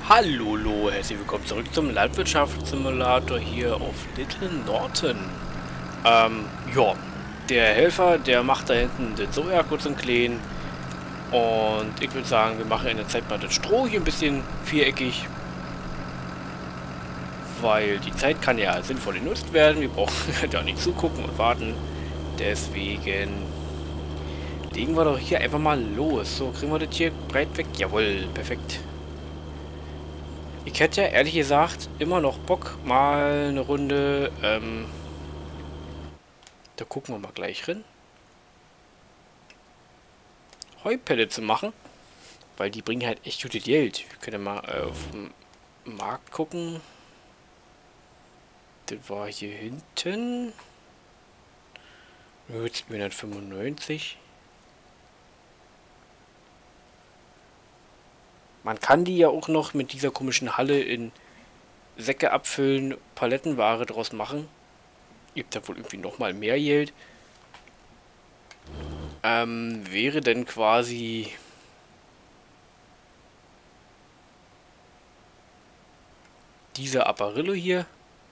Hallo, herzlich willkommen zurück zum Landwirtschaftssimulator hier auf Little Norton. Ja, der Helfer, der macht da hinten den Soja kurz im Kleinen. Und ich würde sagen, wir machen in der Zeit mal das Stroh hier ein bisschen viereckig. Weil die Zeit kann ja sinnvoll genutzt werden. Wir brauchen ja nicht zugucken und warten. Deswegen legen wir doch hier einfach mal los. So, kriegen wir das hier breit weg? Jawohl, perfekt. Ich hätte ja ehrlich gesagt immer noch Bock, mal eine Runde, da gucken wir mal gleich rein, Heupellets zu machen, weil die bringen halt echt gutes Geld. Wir können ja mal auf den Markt gucken. Das war hier hinten. 295. Man kann die ja auch noch mit dieser komischen Halle in Säcke abfüllen, Palettenware draus machen. Gibt da wohl irgendwie nochmal mehr Geld. Wäre denn quasi dieser Apparillo hier.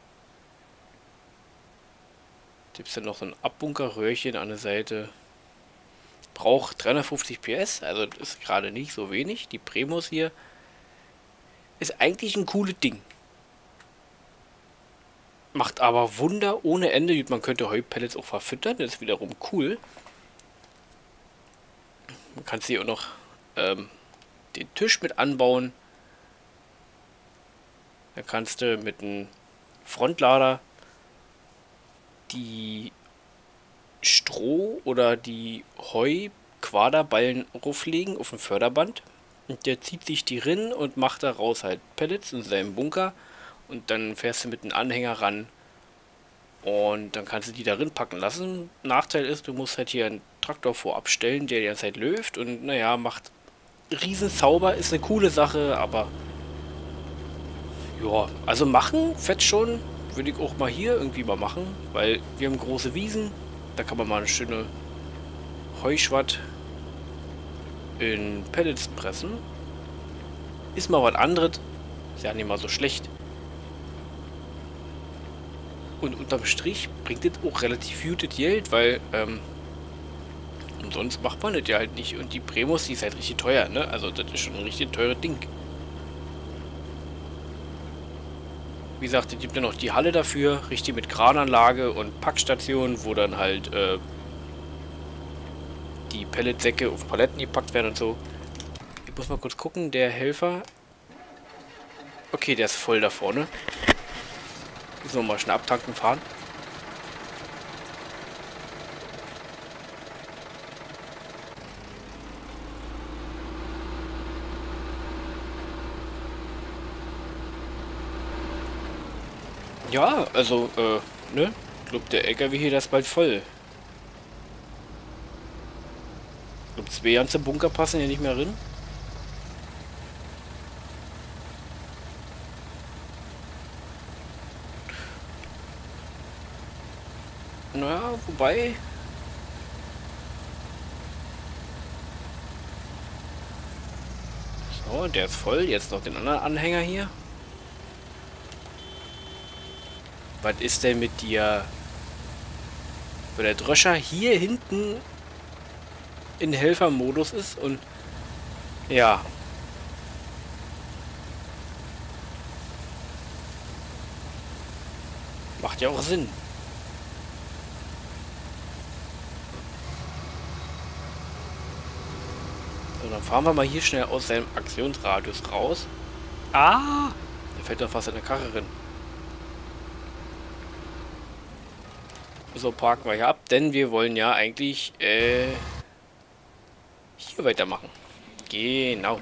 Gibt es dann noch so ein Abbunkerröhrchen an der Seite. Braucht 350 PS, also das ist gerade nicht so wenig. Die Primus hier ist eigentlich ein cooles Ding. Macht aber Wunder ohne Ende. Man könnte Heupellets auch verfüttern, das ist wiederum cool. Man kann hier auch noch den Tisch mit anbauen. Dann kannst du mit einem Frontlader die Stroh oder die Heu-Quaderballen rauflegen auf dem Förderband. Und der zieht sich die rin und macht daraus halt Pellets in seinem Bunker. Und dann fährst du mit einem Anhänger ran. Und dann kannst du die darin packen lassen. Nachteil ist, du musst halt hier einen Traktor vorab stellen, der die ganze Zeit läuft. Und naja, macht Riesenzauber, ist eine coole Sache, aber ja, also machen, fett schon. Würde ich auch mal hier irgendwie mal machen, weil wir haben große Wiesen. Da kann man mal eine schöne Heuschwatt in Pellets pressen. Ist mal was anderes. Ist ja nicht mal so schlecht. Und unterm Strich bringt das auch relativ gutes Geld, weil umsonst macht man das ja halt nicht. Und die Primus, die ist halt richtig teuer, ne? Also das ist schon ein richtig teures Ding. Wie gesagt, es gibt ja noch die Halle dafür, richtig mit Krananlage und Packstation, wo dann halt die Pelletsäcke auf Paletten gepackt werden und so. Ich muss mal kurz gucken, der Helfer. Okay, der ist voll da vorne. Müssen wir mal schnell abtanken fahren. Ja, also, ne? Ich glaube, der LKW hier, der ist bald voll. Ich glaube, 2 ganze Bunker passen hier nicht mehr drin. Naja, wobei. So, der ist voll. Jetzt noch den anderen Anhänger hier. Was ist denn mit dir? Weil der Dröscher hier hinten in Helfermodus ist und ja. Macht ja auch Sinn. So, dann fahren wir mal hier schnell aus seinem Aktionsradius raus. Ah! Der fällt doch fast in der Karre rein. So, parken wir hier ab, denn wir wollen ja eigentlich hier weitermachen. Genau.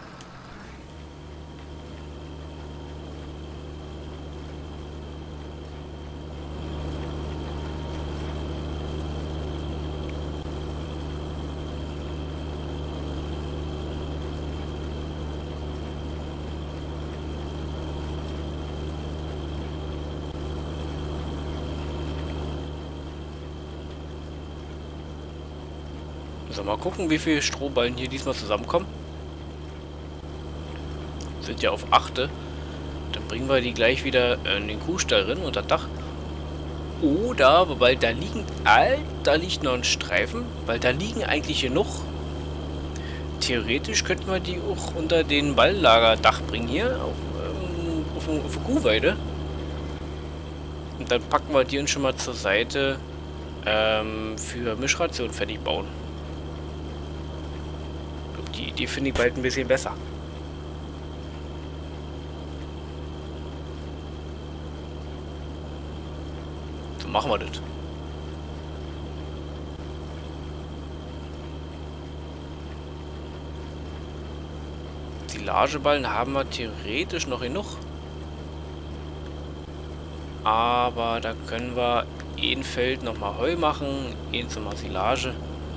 So, mal gucken, wie viele Strohballen hier diesmal zusammenkommen. Sind ja auf 8. Dann bringen wir die gleich wieder in den Kuhstall rein unter Dach. Oder, weil da liegen... da liegt noch ein Streifen. Weil da liegen eigentlich genug. Theoretisch könnten wir die auch unter den Balllagerdach bringen hier. Auf der Kuhweide. Und dann packen wir die uns schon mal zur Seite für Mischration fertig bauen. Die Idee finde ich bald ein bisschen besser. So machen wir das. Silageballen haben wir theoretisch noch genug. Aber da können wir ein Feld nochmal Heu machen, eins nochmal Silage.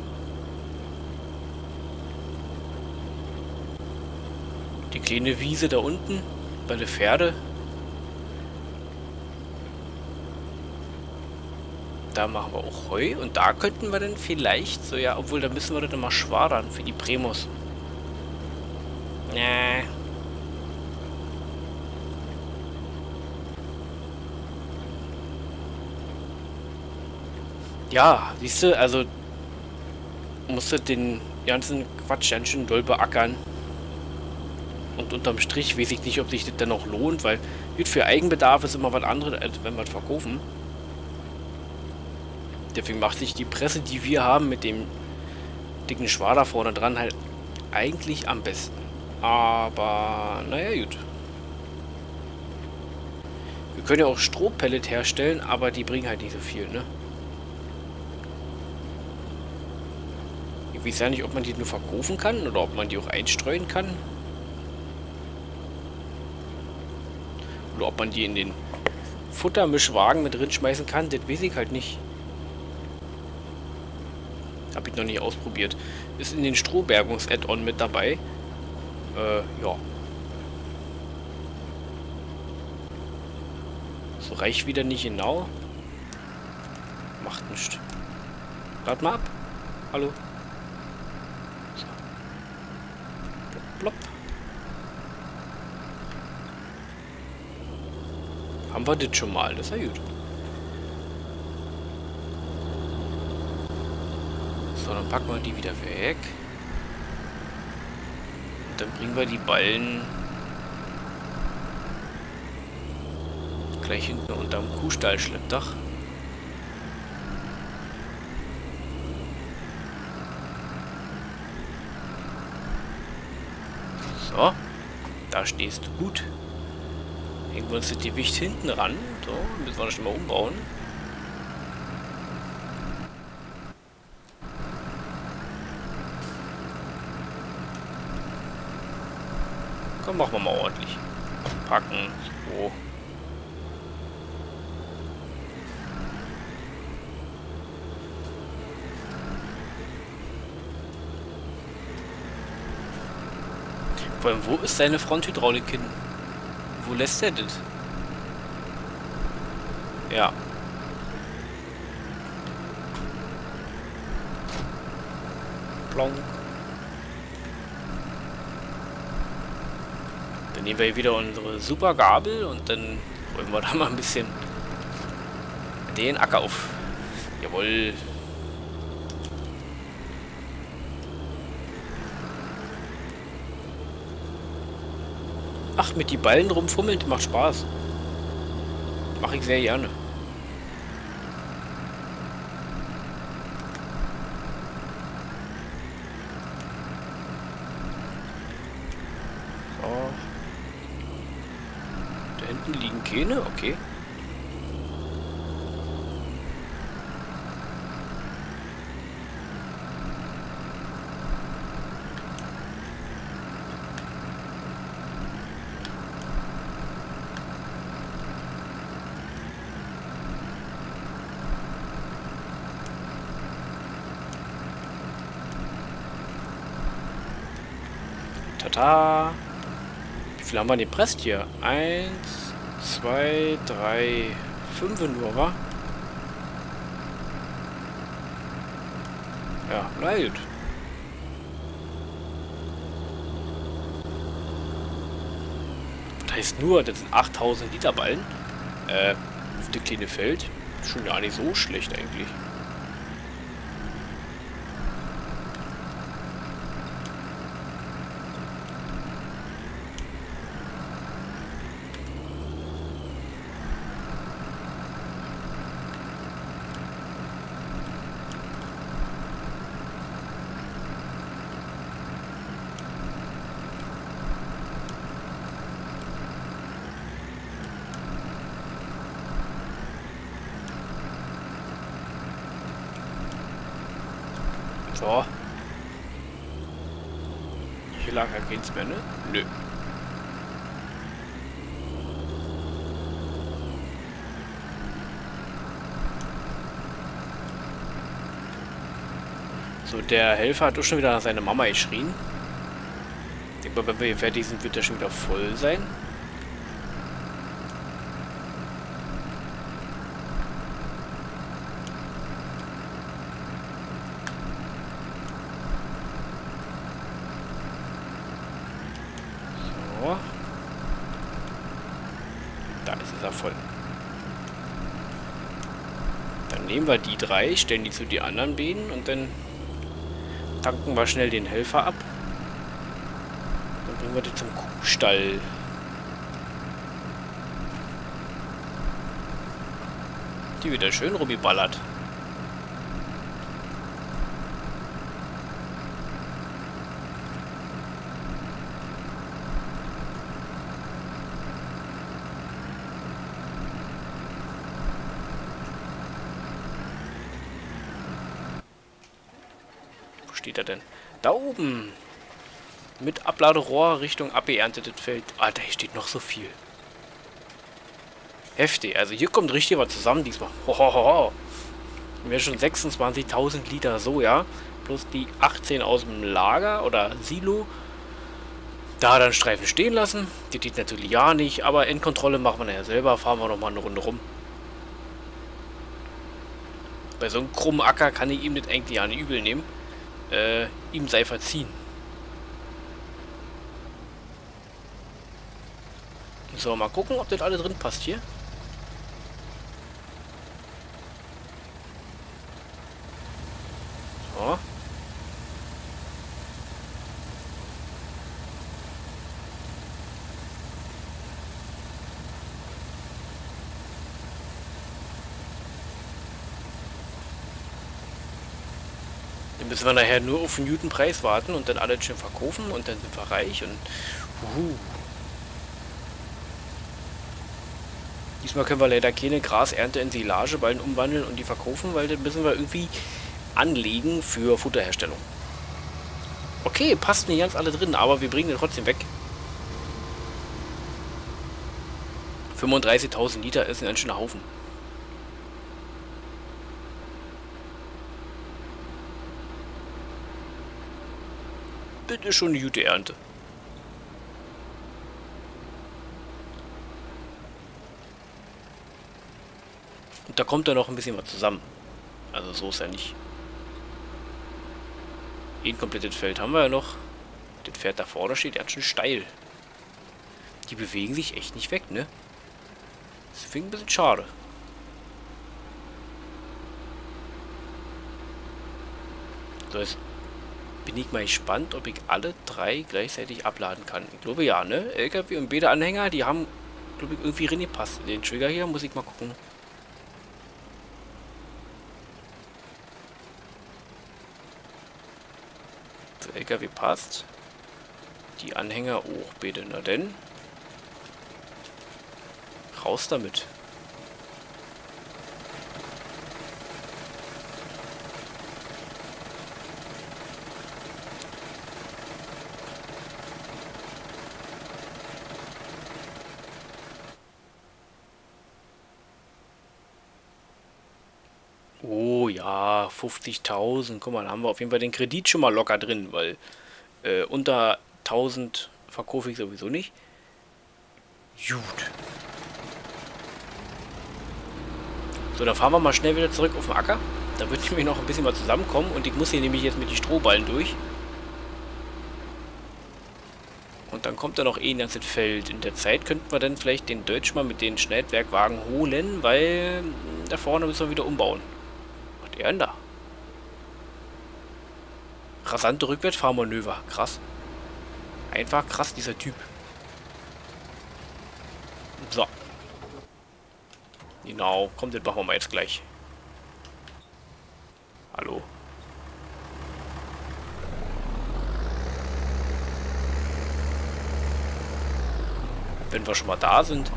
Die kleine Wiese da unten bei der Pferde. Da machen wir auch Heu und da könnten wir dann vielleicht so, ja, obwohl da müssen wir dann mal schwadern für die Primus. Nee. Ja, siehst du, also musst du den ganzen Quatsch ganz schön doll beackern. Und unterm Strich weiß ich nicht, ob sich das dann auch lohnt, weil für Eigenbedarf ist immer was anderes, als wenn wir es verkaufen. Deswegen macht sich die Presse, die wir haben, mit dem dicken Schwader vorne dran halt eigentlich am besten. Aber, naja, gut. Wir können ja auch Strohpellet herstellen, aber die bringen halt nicht so viel, ne? Ich weiß ja nicht, ob man die nur verkaufen kann oder ob man die auch einstreuen kann. Oder ob man die in den Futtermischwagen mit drin schmeißen kann, das weiß ich halt nicht. Habe ich noch nicht ausprobiert. Ist in den Strohbergungs-Add-on mit dabei. Ja. So reicht wieder nicht genau. Macht nichts. Lad mal ab. Hallo. So. Plopp, plopp. Haben wir das schon mal? Das ist ja gut. So, dann packen wir die wieder weg. Und dann bringen wir die Ballen gleich hinten unterm Kuhstall-Schleppdach. So, da stehst du gut. Hängen wir uns das Gewicht hinten ran. So, müssen wir das schon mal umbauen. Komm, machen wir mal ordentlich. Packen. So. Vor allem, wo ist seine Fronthydraulik hin? Wo lässt er das? Ja. Plonk. Dann nehmen wir hier wieder unsere super Gabel und dann räumen wir da mal ein bisschen den Acker auf. Jawohl. Ach, mit die Ballen rumfummeln, macht Spaß. Mache ich sehr gerne. So. Da hinten liegen keine, okay. Tata. Wie viel haben wir denn gepresst hier? 1, 2, 3, 5 nur, wa? Ja, na gut. heißt nur, das sind 8000 Liter Ballen. Auf das kleine Feld. Schon gar nicht so schlecht eigentlich. So. Hier lag ja keins mehr, ne? Nö. So, der Helfer hat doch schon wieder nach seiner Mama geschrien. Ich denke mal, wenn wir hier fertig sind, wird der schon wieder voll sein. So. Da ist er voll. Dann nehmen wir die 3, stellen die zu die anderen beiden und dann tanken wir schnell den Helfer ab. Dann bringen wir die zum Kuhstall. Die wieder schön rumballert. Wo steht er denn? Da oben! Mit Abladerohr Richtung abgeerntetes Feld. Alter, hier steht noch so viel. Heftig. Also hier kommt richtig was zusammen diesmal. Hohoho. Wir haben schon 26.000 Liter Soja. Plus die 18 aus dem Lager oder Silo. Da dann Streifen stehen lassen. Die geht natürlich ja nicht. Aber Endkontrolle machen wir ja selber. Fahren wir noch mal eine Runde rum. Bei so einem krummen Acker kann ich ihm das eigentlich ja nicht übel nehmen. Ihm sei verziehen. So, mal gucken, ob das alles drin passt hier. So. Dann müssen wir nachher nur auf den Newtonpreis warten und dann alles schön verkaufen und dann sind wir reich und Diesmal können wir leider keine Grasernte in Silageballen umwandeln und die verkaufen, weil das müssen wir irgendwie anlegen für Futterherstellung. Okay, passt nicht ganz alle drin, aber wir bringen den trotzdem weg. 35.000 Liter ist ein ganz schöner Haufen. Das ist schon eine gute Ernte. Und da kommt dann noch ein bisschen was zusammen. Also so ist ja nicht. Ein komplettes Feld haben wir ja noch. Das Pferd da vorne steht ganz schön steil. Die bewegen sich echt nicht weg, ne? Deswegen ein bisschen schade. So, jetzt bin ich mal gespannt, ob ich alle 3 gleichzeitig abladen kann. Ich glaube ja, ne? LKW und Beta-Anhänger, die haben, glaube ich, irgendwie reingepasst. Den Trigger hier muss ich mal gucken. So, LKW passt. Die Anhänger auch, bitte. Na denn. Raus damit. Oh ja, 50.000. Guck mal, da haben wir auf jeden Fall den Kredit schon mal locker drin, weil unter 1000 verkaufe ich sowieso nicht. Gut. So, dann fahren wir mal schnell wieder zurück auf den Acker. Da wird nämlich noch ein bisschen was zusammenkommen und ich muss hier nämlich jetzt mit den Strohballen durch. Und dann kommt da noch ein ganzes Feld. In der Zeit könnten wir dann vielleicht den Deutsch mal mit den Schneidwerkwagen holen, weil da vorne müssen wir wieder umbauen. Was macht er denn da? Rasante Rückwärtsfahrmanöver. Krass. Einfach krass, dieser Typ. So. Genau. Komm, den machen wir mal jetzt gleich. Hallo. Wenn wir schon mal da sind.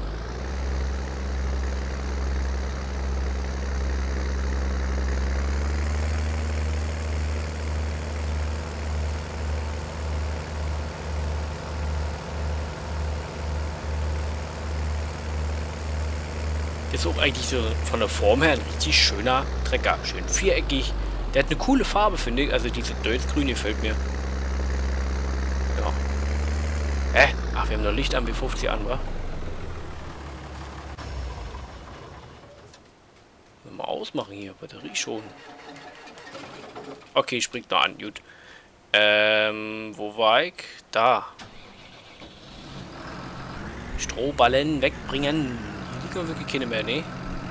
Ist auch eigentlich so von der Form her ein richtig schöner Trecker. Schön viereckig. Der hat eine coole Farbe, finde ich. Also diese Deutschgrün gefällt mir. Ja. Ach, wir haben noch Licht an, wie 50 an, wa? Mal ausmachen hier. Batterie schon. Okay, springt noch an. Gut. Wo war ich? Da. Strohballen wegbringen. Hier liegen wirklich keine mehr, ne?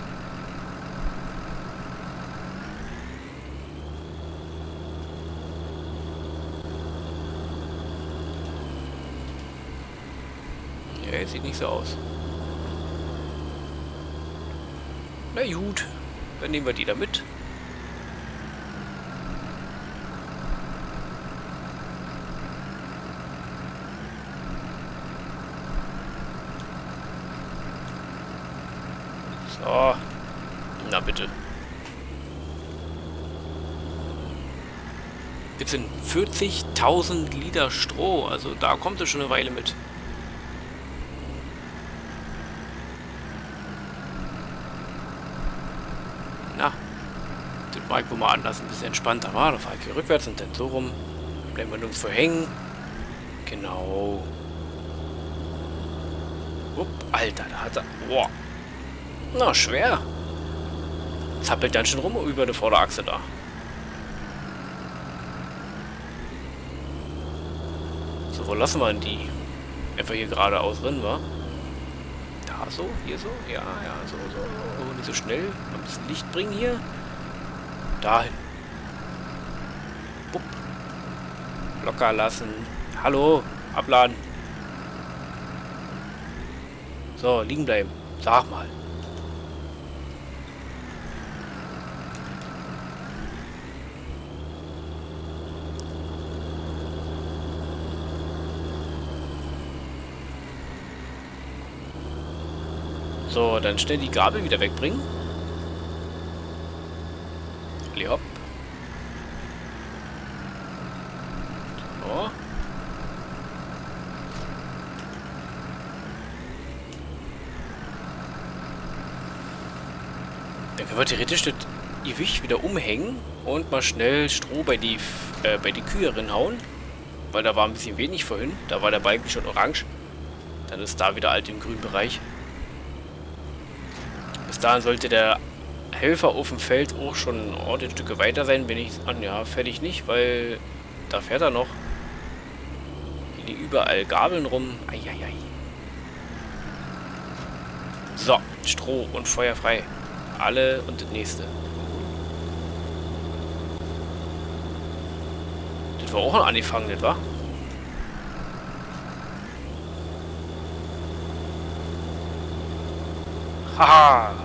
Ja, sieht nicht so aus. Na gut, dann nehmen wir die da mit. So. Na bitte. Jetzt sind 40.000 Liter Stroh. Also da kommt es schon eine Weile mit. Na. Den Bike wohl mal anders, ein bisschen entspannter war. Da fahre ich hier rückwärts und dann so rum. Bleiben wir nirgends hängen. Genau. Upp, Alter, da hat er... Boah. Na, schwer. Zappelt dann schon rum über die Vorderachse da. So, wo lassen wir denn die? Einfach hier geradeaus drin, wa? Da so, hier so? Ja, ja, so. Oh, nicht so schnell. Mal ein bisschen Licht bringen hier. Dahin. Bupp. Locker lassen. Hallo, abladen. So, liegen bleiben. Sag mal. So, dann schnell die Gabel wieder wegbringen. Hopp. So. Dann können wir theoretisch das Gewicht wieder umhängen und mal schnell Stroh bei die Kühe reinhauen. Weil da war ein bisschen wenig vorhin. Da war der Balken schon orange. Dann ist da wieder alt im grünen Bereich. Bis dahin sollte der Helfer auf dem Feld auch schon ordentlich Stücke weiter sein. Wenn ich ja, fertig nicht, weil da fährt er noch. Hier liegen überall Gabeln rum. Eieiei. So, Stroh und Feuer frei. Alle und das nächste. Das war auch noch angefangen, nicht wahr? Haha!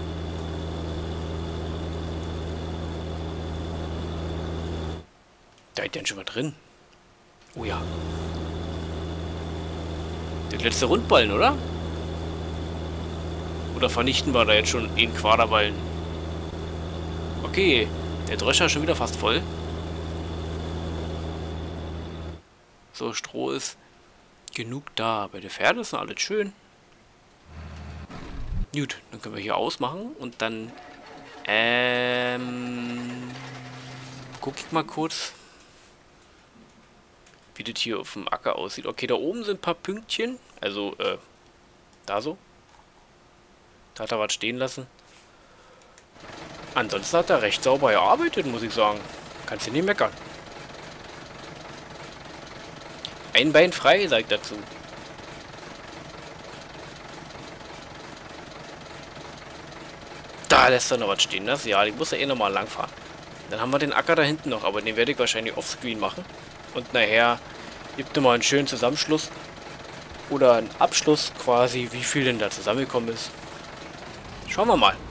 Da ist denn schon mal drin. Oh ja. Der letzte Rundballen, oder? Oder vernichten wir da jetzt schon einen Quaderballen? Okay, der Drescher ist schon wieder fast voll. So, Stroh ist genug da. Bei der Pferde ist noch alles schön. Gut, dann können wir hier ausmachen und dann guck ich mal kurz, wie das hier auf dem Acker aussieht. Okay, da oben sind ein paar Pünktchen. Also, da so. Da hat er was stehen lassen. Ansonsten hat er recht sauber gearbeitet, muss ich sagen. Kannst du nicht meckern. Ein Bein frei, sagt dazu. Da lässt er noch was stehen, das? Ja, ich muss ja eh nochmal langfahren. Dann haben wir den Acker da hinten noch, aber den werde ich wahrscheinlich offscreen machen. Und nachher gibt es mal einen schönen Zusammenschluss. Oder einen Abschluss quasi, wie viel denn da zusammengekommen ist. Schauen wir mal.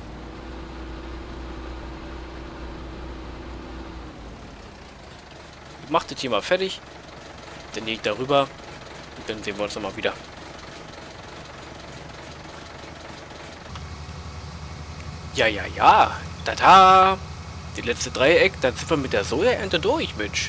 Ich mache das hier mal fertig. Dann gehe ich darüber. Und dann sehen wir uns nochmal wieder. Ja, ja, ja. Tada! Die letzte Dreieck, dann sind wir mit der Sojaernte durch, Mensch.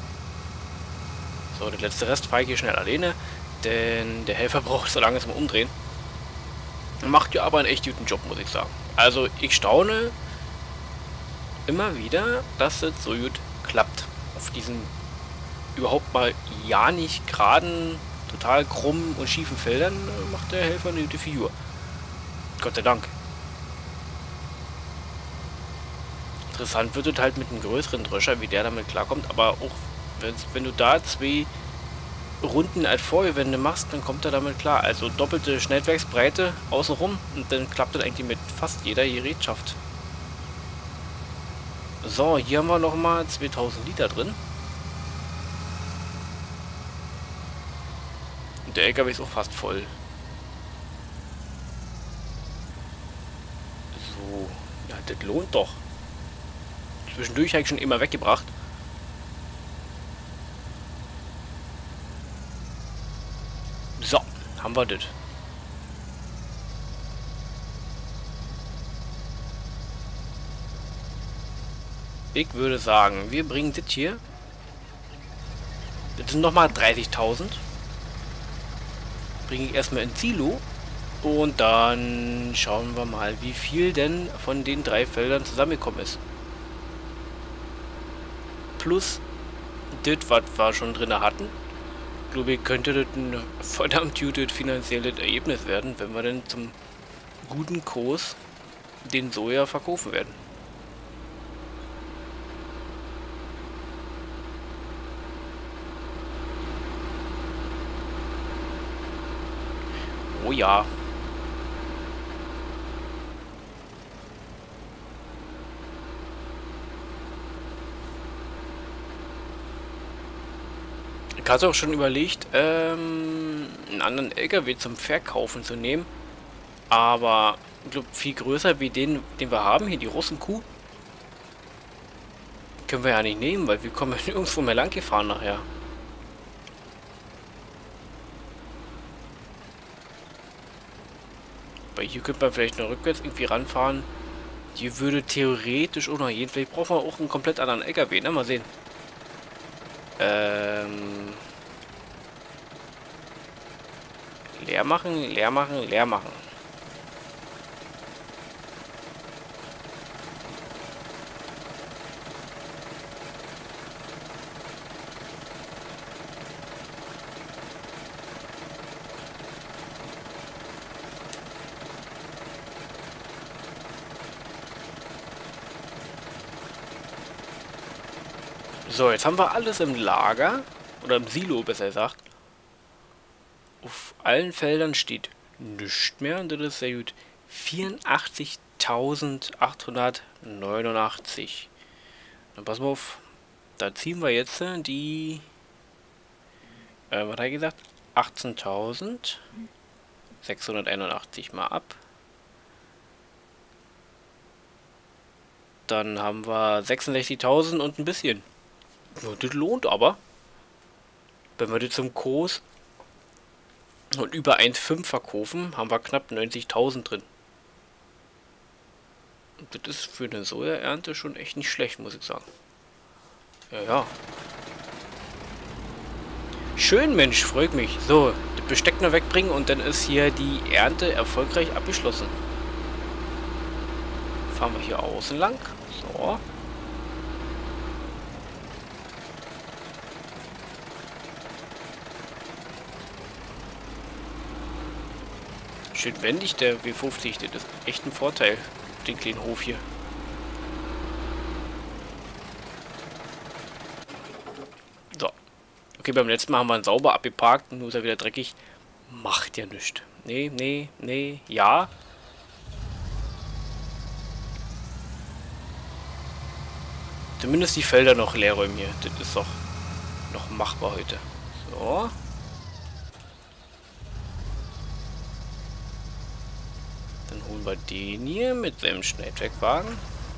So, der letzte Rest fahre ich hier schnell alleine. Denn der Helfer braucht so lange zum Umdrehen. Macht ja aber einen echt guten Job, muss ich sagen. Also, ich staune immer wieder, dass es so gut klappt. Auf diesen überhaupt mal ja nicht geraden, total krummen und schiefen Feldern macht der Helfer eine gute Figur. Gott sei Dank. Interessant wird es halt mit einem größeren Drescher, wie der damit klarkommt, aber auch wenn du da 2 Runden als Vorgewände machst, dann kommt er damit klar. Also doppelte Schnellwerksbreite außenrum und dann klappt das eigentlich mit fast jeder Gerätschaft. So, hier haben wir nochmal 2000 Liter drin. Und der LKW ist auch fast voll. So, ja, das lohnt doch. Zwischendurch habe ich schon immer weggebracht. So, haben wir das. Ich würde sagen, wir bringen das hier. Das sind nochmal 30.000. Bringe ich erstmal ins Silo. Und dann schauen wir mal, wie viel denn von den 3 Feldern zusammengekommen ist. Plus das, was wir schon drin hatten. Ich glaube, könnte das ein verdammt gutes finanzielles Ergebnis werden, wenn wir dann zum guten Kurs den Soja verkaufen werden. Oh ja. Ich hatte auch schon überlegt, einen anderen LKW zum Verkaufen zu nehmen. Aber ich glaube, viel größer wie den wir haben, hier die Russenkuh, können wir ja nicht nehmen, weil wir kommen ja nirgendwo mehr lang gefahren nachher. Weil hier könnte man vielleicht noch rückwärts irgendwie ranfahren. Hier würde theoretisch auch noch gehen. Vielleicht brauchen wir auch einen komplett anderen LKW, ne? Mal sehen. Leer machen, leer machen, leer machen. So, jetzt haben wir alles im Lager. Oder im Silo, besser gesagt. Auf allen Feldern steht nichts mehr. Und das ist sehr gut. 84.889. Dann pass mal auf. Da ziehen wir jetzt die... was hat er gesagt? 18.681 mal ab. Dann haben wir 66.000 und ein bisschen. Ja, das lohnt aber. Wenn wir das zum Kurs und über 1,5 verkaufen, haben wir knapp 90.000 drin. Und das ist für eine Sojaernte schon echt nicht schlecht, muss ich sagen. Ja, ja. Schön, Mensch, freut mich. So, das Besteck noch wegbringen und dann ist hier die Ernte erfolgreich abgeschlossen. Fahren wir hier außen lang. So. Schön wendig, der W50, das ist echt ein Vorteil, den kleinen Hof hier. So. Okay, Okay, beim letzten Mal haben wir ihn sauber abgeparkt. Nun ist er wieder dreckig. Macht ja nichts. Nee, nee, nee, ja. Zumindest die Felder noch leer räumen hier. Das ist doch noch machbar heute. So. Dann holen wir den hier mit seinem Schneidwerkwagen.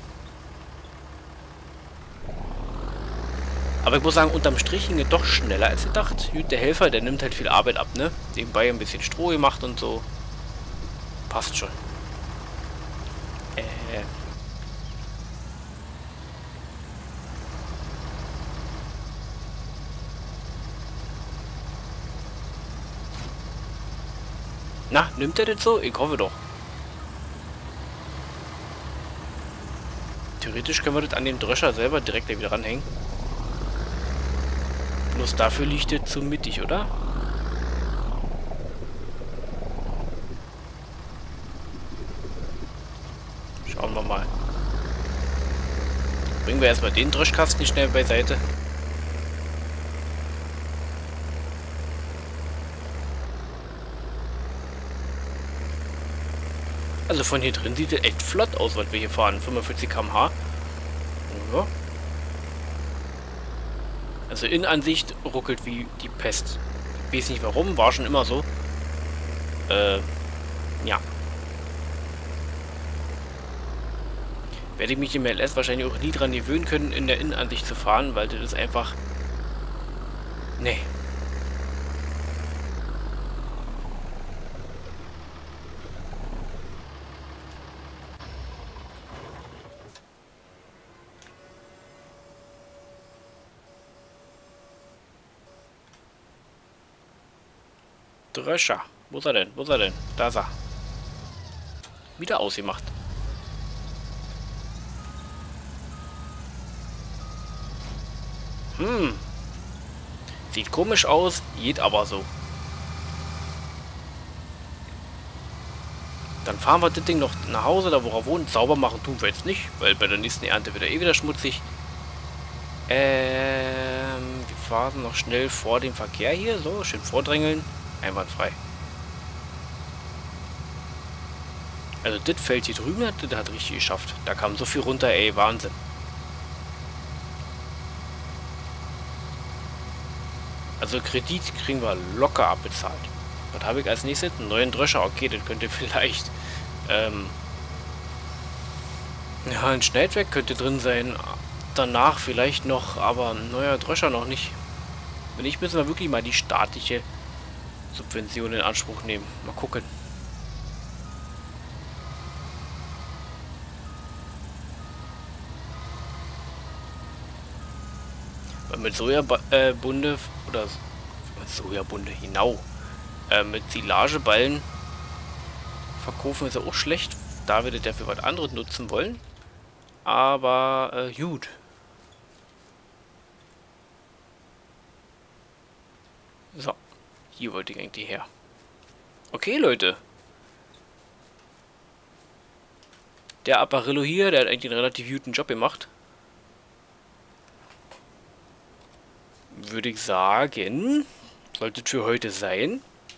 Aber ich muss sagen, unterm Strich ging es doch schneller als gedacht. Gut, der Helfer, der nimmt halt viel Arbeit ab, ne? Nebenbei ein bisschen Stroh gemacht und so. Passt schon. Na, nimmt er das so? Ich hoffe doch. Theoretisch können wir das an den Drescher selber direkt wieder ranhängen. Bloß dafür liegt es zu mittig, oder? Schauen wir mal. Bringen wir erstmal den Dreschkasten schnell beiseite. Also von hier drin sieht es echt flott aus, was wir hier fahren. 45 km/h. Ja. Also in Ansicht ruckelt wie die Pest. Ich weiß nicht warum, war schon immer so. Ja. Werde ich mich im LS wahrscheinlich auch nie dran gewöhnen können, in der Innenansicht zu fahren, weil das ist einfach... Nee. Drescher. Wo ist er denn? Wo ist er denn? Da ist er. Wieder ausgemacht. Sieht komisch aus, geht aber so. Dann fahren wir das Ding noch nach Hause, da wo er wohnt. Sauber machen tun wir jetzt nicht, weil bei der nächsten Ernte wird er eh wieder schmutzig. Wir fahren noch schnell vor dem Verkehr hier. So, schön vordrängeln. Einwandfrei. Also das Feld hier drüben, das hat richtig geschafft. Da kam so viel runter, ey, Wahnsinn. Also Kredit kriegen wir locker abbezahlt. Was habe ich als nächstes? Einen neuen Drescher. Okay, das könnte vielleicht... ja, ein Schneidwerk könnte drin sein. Danach vielleicht noch, aber ein neuer Drescher noch nicht. Wenn nicht, müssen wir wirklich mal die staatliche Subvention in Anspruch nehmen. Mal gucken. Weil mit Sojabunde oder Sojabunde genau mit Silageballen verkaufen ist ja auch schlecht, da wir das ja für was anderes nutzen wollen. Aber gut. So, hier wollte ich eigentlich her. Okay, Leute. Der Apparillo hier, der hat eigentlich einen relativ guten Job gemacht. Würde ich sagen, sollte es für heute sein.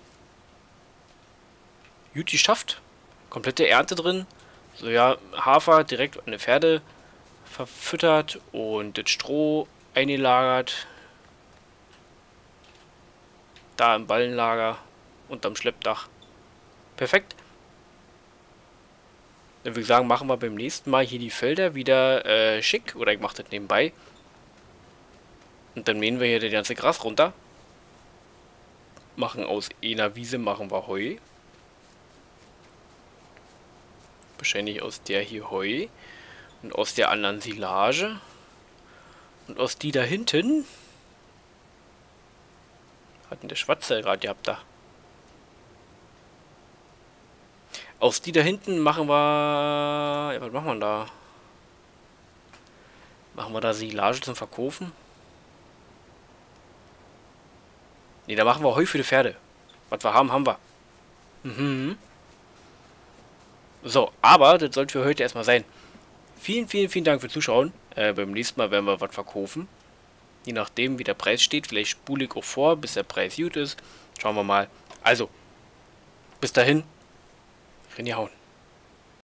Gut geschafft. Komplette Ernte drin. So ja, Hafer direkt an die Pferde verfüttert und das Stroh eingelagert. Da im Ballenlager unterm Schleppdach. Perfekt. Dann würde ich sagen, machen wir beim nächsten Mal hier die Felder wieder schick. Oder ich mache das nebenbei. Und dann mähen wir hier das ganze Gras runter. Machen aus einer Wiese, machen wir Heu. Wahrscheinlich aus der hier Heu. Und aus der anderen Silage. Und aus die da hinten. Hat denn der Schwatzer gerade gehabt da? Aus die da hinten machen wir... Ja, was machen wir da? Machen wir da Silage zum Verkaufen? Ne, da machen wir Heu für die Pferde. Was wir haben, haben wir. Mhm. So, aber das sollte für heute erstmal sein. Vielen, vielen, vielen Dank fürs Zuschauen. Beim nächsten Mal werden wir was verkaufen. Je nachdem, wie der Preis steht. Vielleicht spule ich auch vor, bis der Preis gut ist. Schauen wir mal. Also, bis dahin, reingehauen.